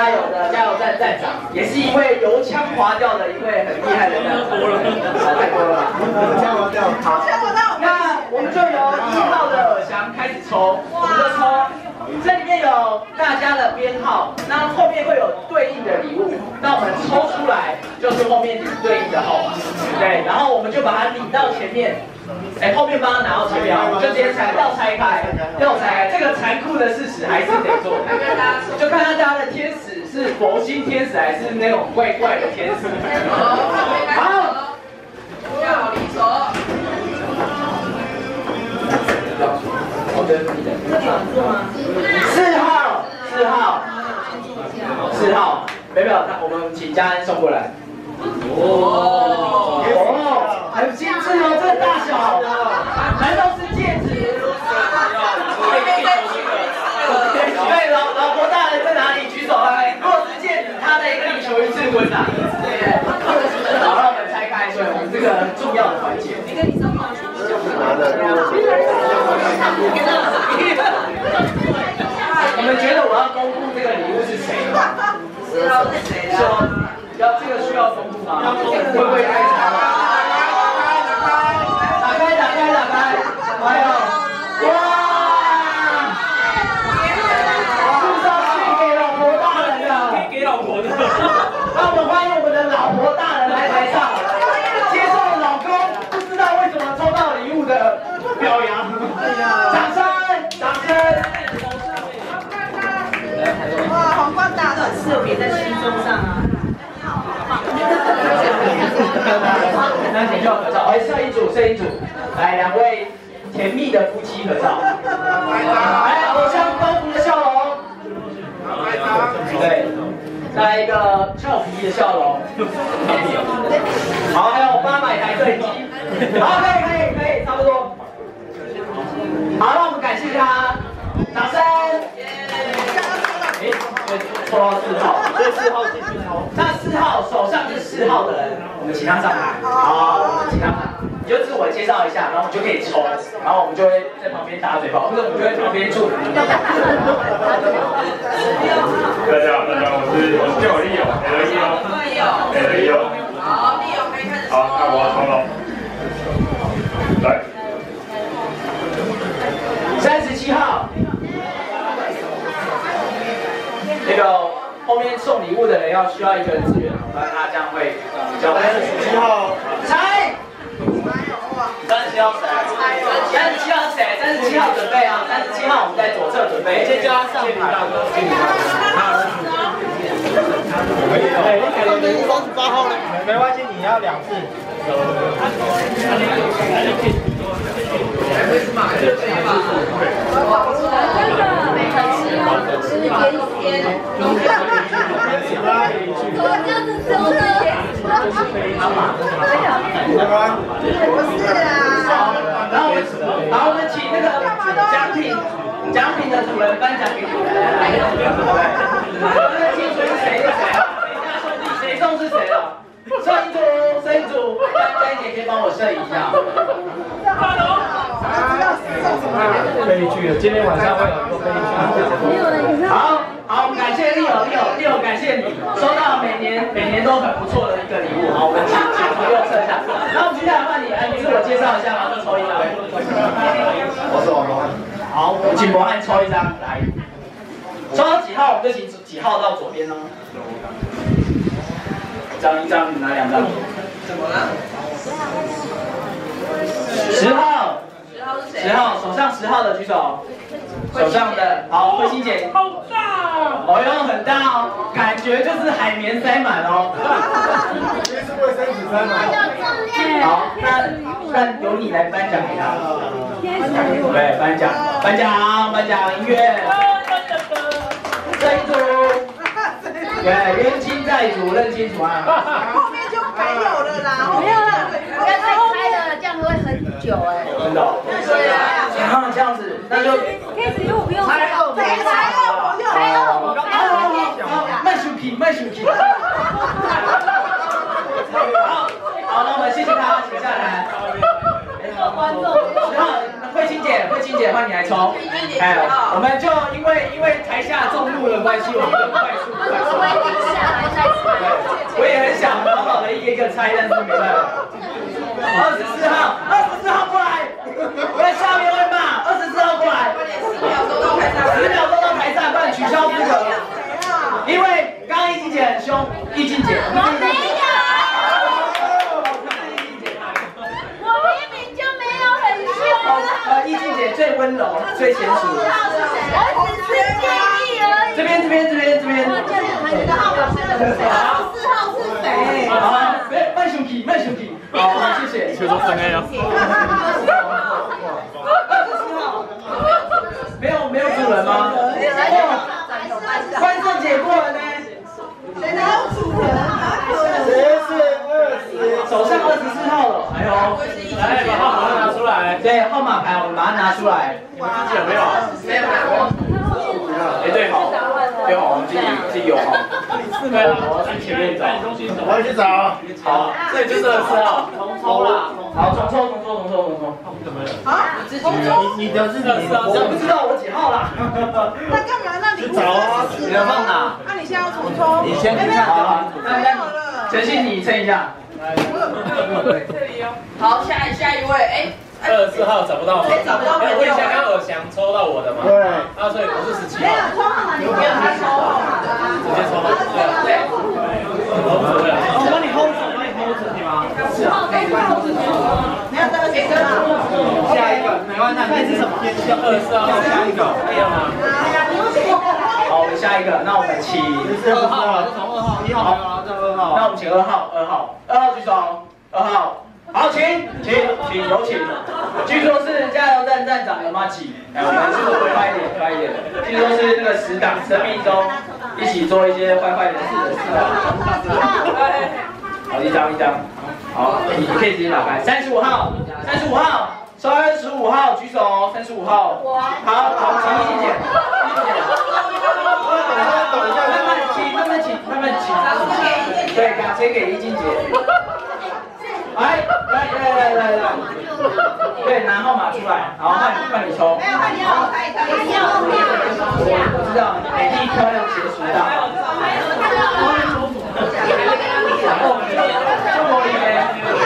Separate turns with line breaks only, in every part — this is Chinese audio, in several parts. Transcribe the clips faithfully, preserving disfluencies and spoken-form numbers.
加油的加油站站长，也是一位油腔滑调的一位很厉害的站长。太多了，
加油掉。
好，那我们就由一号的耳翔开始抽，我们就抽。这里面有大家的编号，那后面会有对应的礼物，那我们抽出来就是后面对应的号码，对，然后我们就把它领到前面，哎，后面帮他拿到前面，我们就直接拆，要拆开，要拆开，这个残酷的事实还是得做，就看大家的天使是佛心天使还是那种怪怪的天使。好，
要离手。
好的，四号，四号，四号，没有没有，那我们请家人送过来。哦，哦，很精致哦，这个大小，难道是戒指？对，老老婆大人在哪里？举手来。如果是戒指，他的一个力求一次婚呐。好，让我们拆开，所以我们这个很重要的环节。你们觉得我要公布这个礼物是谁吗？
知道是谁的？
说要这个需要公布吗？会不会太长？打开，打开，打开！还有，哇！是要献给老婆大人的，给老婆的。让我们欢迎我们的老婆大人来台上，接受老公不知道为什么抽到礼物的表扬。掌声，掌声！
哇，皇冠大的是有别在心中上啊。
那请就要合照，哎，摄影组，摄影组，来两位甜蜜的夫妻合照。来，偶像包袱的笑容。对，再一个俏皮的笑容。好，还有八百台摄影机。好，可以，可以，可以，差不多。好，那我们感谢他，掌声。哎，抽到四号，所以四号继续抽。那四号手上是四号的人，我们请他上来。好，我们请他上，你就自我介绍一下，然后我们就可以抽，然后我们就会在旁边打嘴炮，或者我们就会在旁边助理。
大家好，大家好，我是我是叫我利友 ，L 一哦 ，L 一哦。
好，利友可以开始抽。
好，那我要抽了。来。
三十七号。那个后面送礼物的人要需要一个人支援，不然他这样会比较。三十七号，猜。三十七号谁？三十七号谁？三十七号准备啊！三十七号我们在左侧准备。先叫他上台。敬礼大哥，可以哦。对，你可能三十八号了，没关系，你要两次。
为什么？就这样吧。哇，真的，没很吃哦，吃甜甜。我这样子吃我的甜。不是啊。
然后我们，然后我们请那个奖品，奖品的主人颁奖给你们。这个金水是谁的谁？等一下兄弟，谁送是谁了？摄影组，摄影组，丹姐可以帮我摄影一下。悲剧了，今天晚上会有很多悲剧。好，好，我们感谢利友，利友，利友，感谢你收到每年每年都很不错的一个礼物。好，我们请请朋友测一下。然后我们接下来换你，来，你自我介绍一下，然后就抽一张。
我是王博翰。
好，我们请博翰抽一张来。抽到几号，我们就请几号到左边哦。一张一张，拿两张。
怎么了？
十号。
十号是谁？
十号，手上十号的举手。手上的，好，慧心姐。好大哦！哦哟，很大哦，感觉就是海绵塞满哦。
今天是卫生纸塞满。
好，那那由你来颁奖给他。对，颁奖，颁奖，颁奖，音乐。这一组。对，冤亲债主认清楚啊。
后面就没有了啦，
没有了，不要再猜了，这样会很久哎。
真的。
对啊，
啊，这样子，那就。
可以用不用？
猜二，猜二，不用。
猜二，我猜
二。慢手皮，慢手皮。好，好，那我们谢谢他，请下来。
做观众。
十号，慧清姐，慧金姐换你来抽。哎，我们就因为因为台下众怒的关系，我们就快速快速。
我已经下来再猜。
我也很想好好的一个一个猜，但是没办法。二十四号，二十四号过来，我在下面会骂。二十四号过来，十秒钟到台上，十秒钟到台上，不然取消资格。因为刚刚易静姐很凶，易静姐。
我没有。我明明就没有很凶。
呃，易静姐最温柔，最娴熟。
我只是建议而已。
这边这边这边这边。
你的号码是二十四号，四号是谁？
好，别慢生气，慢生气。好，谢谢。
就说三 A 啊。
没有没有主人吗？关正姐过了呢。
谁没有主人？
谁是二十？
手上二十四号了，哎呦，
来把号码拿出来。
对，号码牌我们把它拿出来。
你们自己有没有？
没有拿过。哎，对好，对好，我们自己自己有好。
对啊，我要去前面找。
我要去找。
好，这里就是二十四号，重抽啦。好，重抽，重抽，重抽，重抽。
怎么了？
啊？你自己
你你的是你的，
我不知道我几号啦。
那干嘛？那你
去找啊。
你的放哪？
那你现在要重抽？
你先去看好。那那陈信你称一下。
好，下一下一位，哎，
二十四号找不到吗？
找不到朋友。
问一下，刚尔翔抽到我的吗？
对。
啊，所以我是十七
没有
号。
抽号码，你没有他抽号码的啊。
直接抽吗？对。
我帮你 hold 住，帮你 hold 住，可以吗？是啊，可以帮你 hold 住。
没有这个谁的？
下一个，没关系，那是什么？
二十四号，下一个，可以了吗？
好，我们下一个，那我们请
二号，从二号，一号没有了，这二号。
那我们请二号，二号，二号举手，二号，好，请，请，请有请。据说是加油站站长有马吉，哎，我们是不是会快一点，快一点？据说是那个死党生命中一起做一些坏坏的事的事啊。好，一张一张，好，你你可以直接打开。三十五号，三十五号，三十五号举手，三十五号。好，好，请易静姐，易静姐。慢慢请，慢慢请，慢慢请。对，感谢给易静姐。来来来来来来，对，拿号码出来，然后换换你抽。
没有，换你好，可以可以。
我知道，美丽漂亮娴熟大。中国里面。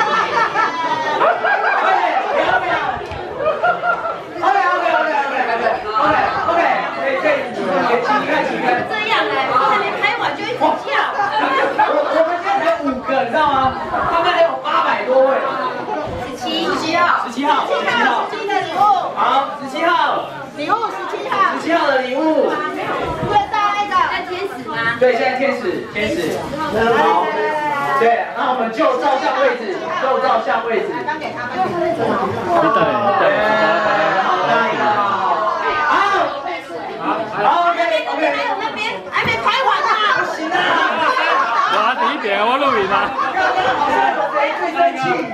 快点，秒秒。OK OK OK OK OK OK， 可以可以，请你看，请你看。
这样哎，还没开完就一直叫。
我我们现在才五个，你知道吗？他们还有八百多位。
十七，十七号，
十七号，十七号，
十七的礼物，
好，十七号，
礼物十七号，
十七号的礼物。
最大那个。
那天使吗？
对，现在天使，天使。好，对，那我们就照相位置，就照相位置。
刚给他们。
对，好，大一个，好，好 ，OK OK。
还有那边还没拍完呢。
不行啊！
我第一点，我录影啊。
刚刚好像有谁最生气？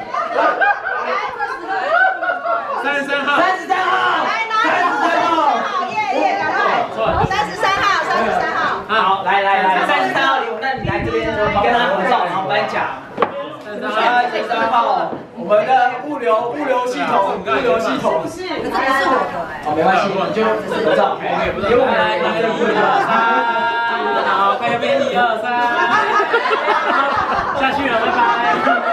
三十三号。
三十三号。
来拿三十三号，耶耶，赶快。三十三号，三十三号。
好，来来来，三十三号礼物，那你来这边跟他合照，然后颁奖。三十三号，我们的物流物流系统，物流系统。
是，可是不是我的哎。
好，没关系，你就合照。给我们来一个一二三，好，快边一二三，下去了，拜拜。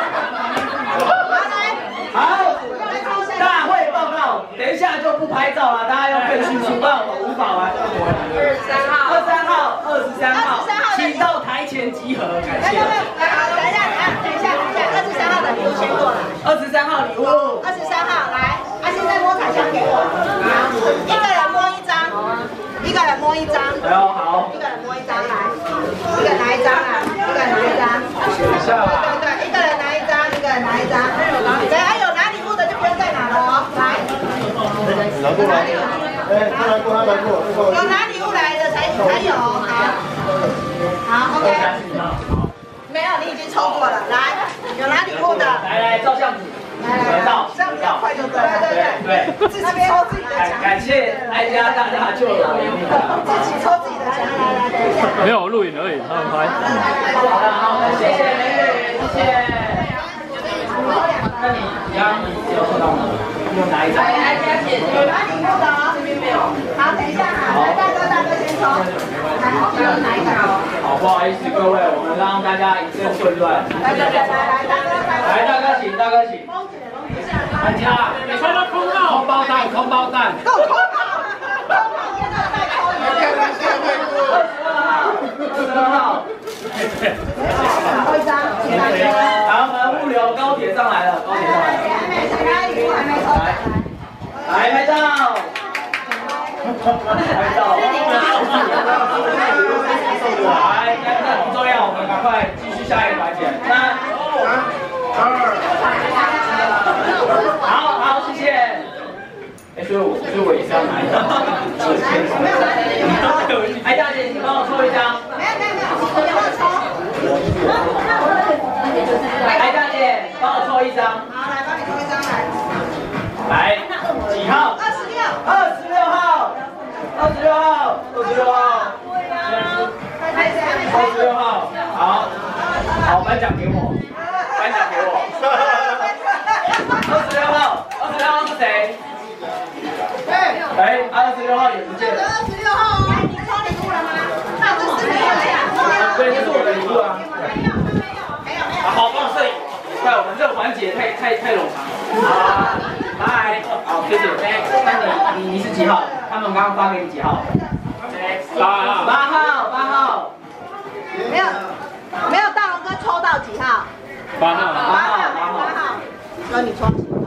好，大会报告，等一下就不拍照了，大家要更迅速，不然我们无法完成。
二十三号，
二十三号，二十三号，请到台前集合，感谢。
来，好，等一下，等一下，等一下，二十三号的礼物先过来。
二十三号礼物，
二十三号来，啊，现在摸彩箱给我，一个人摸一张，一个人摸一张，
哎呦好，
一个人摸一张来，一个人拿一张啊，一个人拿一张，对对对，一个人拿一张，一个人拿一张，谁还有拿礼物的就不用再拿了哦，来，
拿过来，哎，他来过，他来过，
有拿礼物来的才才有，好，好 ，OK， 没有，你已经抽过了，来，有拿礼物的，
来来照相组，合照，
这样比较快就对了，对对
对，
自己抽自己的
感
奖，
感谢哀家大大救了我一命。
自己抽自己的奖，来来，等一下。
没有录影而已，他们拍。
好的，好的，谢谢梅月，谢谢。那你刚刚你有抽到吗？ 就拿一张。
来加姐，
有拿礼物的哦，这边没有。好，等一下哈，来大哥大哥先抽。来，拿一张哦。
好，不好意思各位，我们让大家一阵混乱。
来来来来来，大哥大哥。
来，大哥请，大哥请。大家，你说的空包，空包蛋，空包蛋。
够空包，空包现在再抽一个。
二十二号，二十二号。
好，一张，谢谢大哥。
好，我们物流高铁上来了，高铁上来了。
还没抽，还礼物还没抽。
来拍照。拍照。来，来，这很重要，我们赶快继续下一个环节。三、二、好好，谢谢。哎，所以我，所以我也是要拿一张。哎，大姐，请帮我抽一张。
没有没有没有，我要抽。
哎，大姐，帮我抽一张。
好，来帮你抽一张来。
来，几号？
二十六。
二十六号。二十六号。二十六号。
还谁还没抽？
二十六号。好。好，颁奖给我。颁奖给我。二十六号。二十六号是谁？哎，二十六号也不见了。
二十六号哦，你抽礼物了吗？那这是没有奖。
对，这是我的礼物啊。
没有没有没有没有。
好，帮我摄影。快，我们这个环节太太太冗长了。好，拜。好，谢谢。那你你你是几号？他们刚刚发给你几号？八号。八号，八号。
没有没有，大龙哥抽到几号？
八号，八号，八号。
八号。那你抽几号？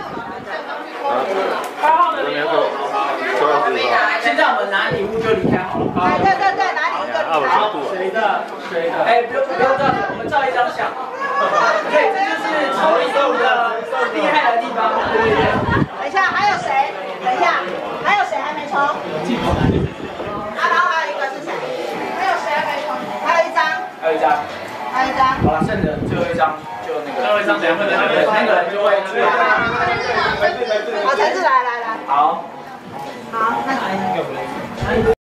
八号的礼物。现在我们拿礼物就离开好了。
哎，对对对，拿礼物就离开。
好，谁的？谁的？哎，不用不用这样子，我们照一张相。对，这就是抽礼物的厉害的地方。对对对。
等一下，还有谁？等一下，还有谁还没抽？啊，然后还有一个是谁？还有谁还没抽？还有一张。
还有一张。
还有一张。
好了，剩的最后一张就那个。最后一张等下会在那边，三个人就会出来。
好，陈志来来来。
好。
好，那。